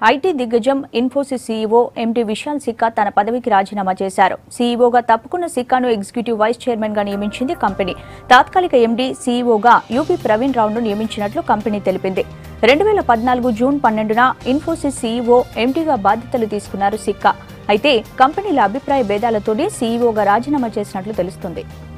IT దిగ్గజం Infosys CEO MD Vishal Sikka తన పదవికి రాజీనామా చేశారు. సీఈఓగా తప్పుకున్న సిక్కాను ఎగ్జిక్యూటివ్ వైస్ చైర్మన్ గా నియమించింది కంపెనీ. తాత్కాలిక ఎండి సీఈఓగా యూపీ ప్రవీణ్ రావును నియమించినట్లు కంపెనీ తెలిపింది. 2014 జూన్ 12న ఇన్ఫోసిస్ సీఈఓ ఎండీగా బాధ్యతలు తీసుకున్నారు సిక్కా. అయితే కంపెనీల అభిప్రాయ భేదాలతోనే సీఈఓగా రాజీనామా చేసినట్లు తెలుస్తుంది.